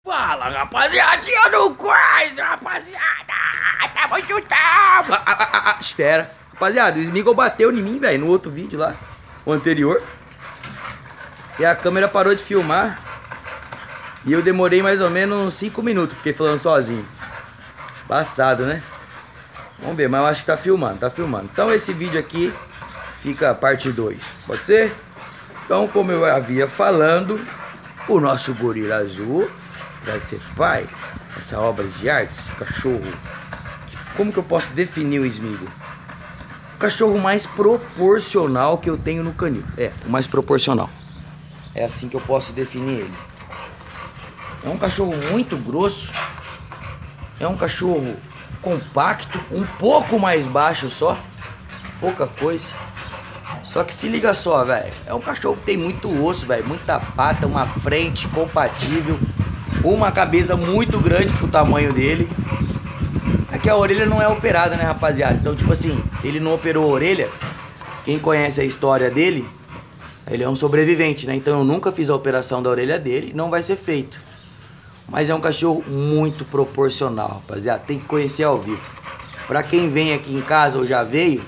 Fala, rapaziadinha do Quais, rapaziada! Tá muito tempo! Espera. Rapaziada, o Smeagol bateu em mim, velho, no outro vídeo lá, o anterior. E a câmera parou de filmar. E eu demorei mais ou menos uns 5 minutos, fiquei falando sozinho. Passado, né? Vamos ver, mas eu acho que tá filmando, tá filmando. Então esse vídeo aqui fica parte 2, pode ser? Então, como eu havia falando, o nosso gorila azul vai ser pai dessa obra de arte, esse cachorro. Como que eu posso definir o Smeagol? O cachorro mais proporcional que eu tenho no canil. É, o mais proporcional. É assim que eu posso definir ele. É um cachorro muito grosso. É um cachorro compacto, um pouco mais baixo só. Pouca coisa. Só que se liga só, velho. É um cachorro que tem muito osso, velho. Muita pata, uma frente compatível. Uma cabeça muito grande pro tamanho dele. É que a orelha não é operada, né, rapaziada? Então, tipo assim, ele não operou a orelha. Quem conhece a história dele, ele é um sobrevivente, né? Então eu nunca fiz a operação da orelha dele. Não vai ser feito. Mas é um cachorro muito proporcional, rapaziada. Tem que conhecer ao vivo. Pra quem vem aqui em casa ou já veio...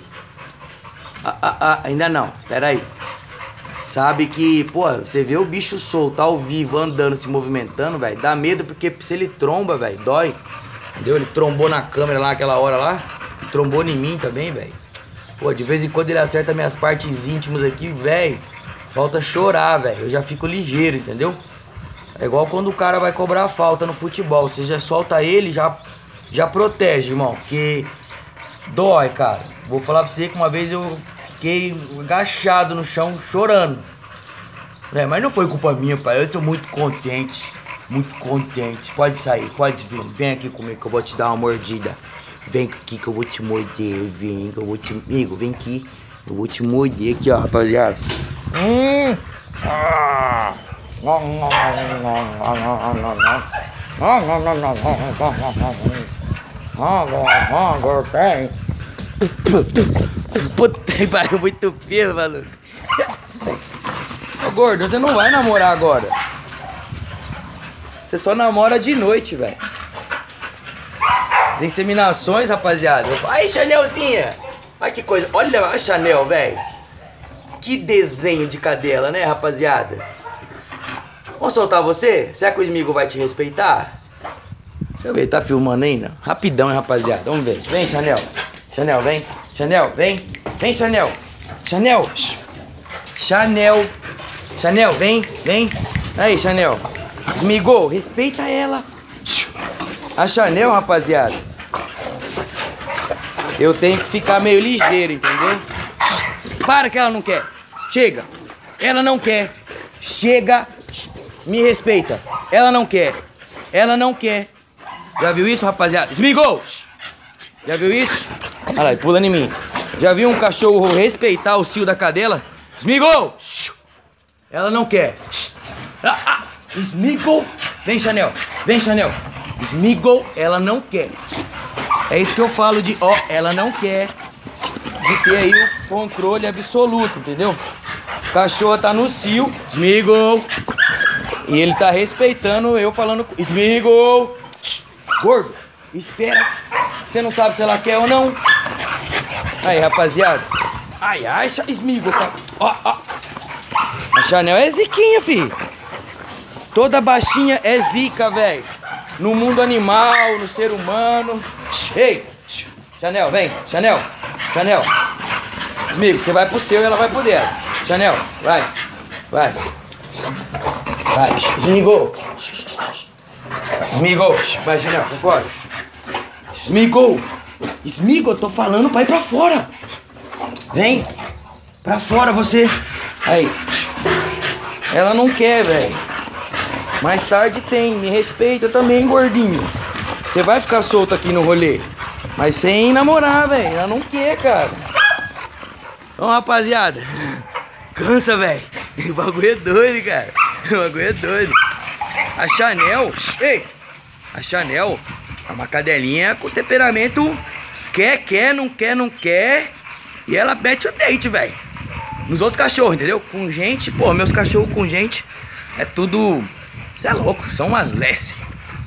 ainda não, pera aí. Sabe que, pô, você vê o bicho solto ao vivo, andando, se movimentando, velho, dá medo, porque se ele tromba, velho, dói. Entendeu? Ele trombou na câmera lá, aquela hora lá. Trombou em mim também, velho. Pô, de vez em quando ele acerta minhas partes íntimas aqui, velho. Falta chorar, velho. Eu já fico ligeiro, entendeu? É igual quando o cara vai cobrar a falta no futebol. Você já solta ele, já protege, irmão. Porque dói, cara. Vou falar pra você que uma vez eu fiquei agachado no chão, chorando. É, mas não foi culpa minha, pai. Eu sou muito contente. Muito contente. Pode sair, pode vir. Vem aqui comigo que eu vou te dar uma mordida. Vem aqui que eu vou te morder. Vem que eu vou te... Amigo, vem aqui. Eu vou te morder aqui, ó, rapaziada. Puta que pariu, muito pelo, maluco. Ô gordo, você não vai namorar agora. Você só namora de noite, velho. As inseminações, rapaziada. Ai, Chanelzinha. Ai, que coisa. Olha a Chanel, velho. Que desenho de cadela, né, rapaziada? Vamos soltar você? Será que o Smeagol vai te respeitar? Deixa eu ver, tá filmando ainda? Rapidão, hein, rapaziada. Vamos ver. Vem, Chanel. Chanel, vem. Chanel, vem. Vem, Chanel. Chanel. Chanel. Chanel, vem. Vem. Aí, Chanel. Smeagol, respeita ela. A Chanel, rapaziada. Eu tenho que ficar meio ligeiro, entendeu? Para que ela não quer. Chega. Ela não quer. Chega. Me respeita. Ela não quer. Ela não quer. Já viu isso, rapaziada? Smeagol! Já viu isso? Olha lá, pula em mim. Já viu um cachorro respeitar o cio da cadela? Smeagol! Ela não quer. Smeagol! Vem, Chanel. Vem, Chanel. Smeagol, ela não quer. É isso que eu falo de, ó, ela não quer. De ter aí o controle absoluto, entendeu? O cachorro tá no cio. Smeagol! E ele tá respeitando eu falando... Smeagol! Gordo, espera. Você não sabe se ela quer ou não. Aí, rapaziada. Ai, ai, Smeagol, tá... Ó, ó. A Chanel é ziquinha, filho. Toda baixinha é zica, velho. No mundo animal, no ser humano. Ei, Chanel, vem. Chanel, Chanel. Smeagol, você vai pro seu e ela vai pro dela. Chanel, vai. Vai. Vai, Smeagol. Smeagol, vai, Chanel, pra fora. Smeagol. Smeagol, tô falando pra ir pra fora. Vem. Pra fora, você. Aí. Ela não quer, velho. Mais tarde tem. Me respeita também, gordinho. Você vai ficar solto aqui no rolê. Mas sem namorar, velho. Ela não quer, cara. Então, rapaziada. Cansa, velho. O bagulho é doido, cara. O bagulho é doido. A Chanel, ei, a Chanel é uma cadelinha com temperamento quer, não quer, não quer. E ela mete o dente, velho. Nos outros cachorros, entendeu? Com gente, pô, meus cachorros com gente é tudo... Você é louco, são umas lesses.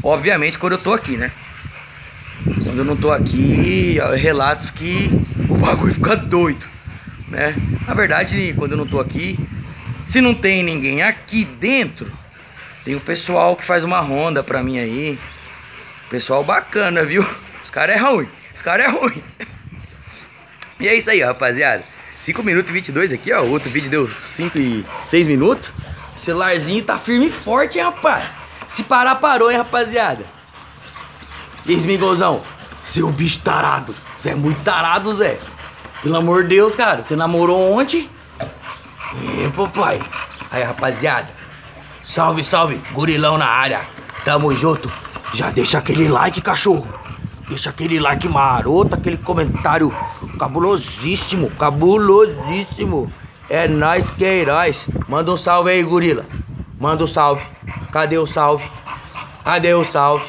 Obviamente quando eu tô aqui, né? Quando eu não tô aqui, relatos que o bagulho fica doido, né? Na verdade, quando eu não tô aqui, se não tem ninguém aqui dentro, tem o pessoal que faz uma ronda pra mim aí. Pessoal bacana, viu? Os caras é ruim, os caras é ruim. E é isso aí, rapaziada. 5 minutos e 22 aqui, ó. O outro vídeo deu 5 e 6 minutos. O celularzinho tá firme e forte, hein, rapaz. Se parar, parou, hein, rapaziada. E esse Mingozão, seu bicho tarado. Você é muito tarado, Zé. Pelo amor de Deus, cara. Você namorou ontem? Papai. Aí, rapaziada. Salve, salve. Gurilão na área. Tamo junto. Já deixa aquele like, cachorro. Deixa aquele like maroto, aquele comentário cabulosíssimo, cabulosíssimo. É nóis que é heróis. Manda um salve aí, gorila. Manda um salve. Cadê o salve? Cadê o salve?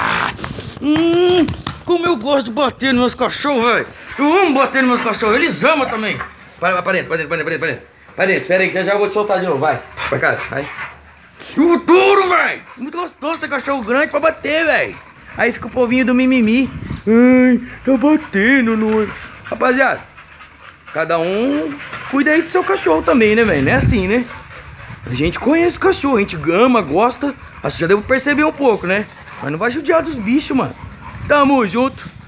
Como eu gosto de bater nos meus cachorros, velho. Eu amo bater nos meus cachorros, eles amam também. Para dentro. Espera aí, que já vou te soltar de novo, vai. Pra casa, vai. Eu adoro, velho. Muito gostoso ter cachorro grande pra bater, velho. Aí fica o povinho do mimimi. Ai, tá batendo no... Rapaziada, cada um cuida aí do seu cachorro também, né, velho? Não é assim, né? A gente conhece o cachorro, a gente ama, gosta. Acho que já deu pra perceber um pouco, né? Mas não vai judiar dos bichos, mano. Tamo junto.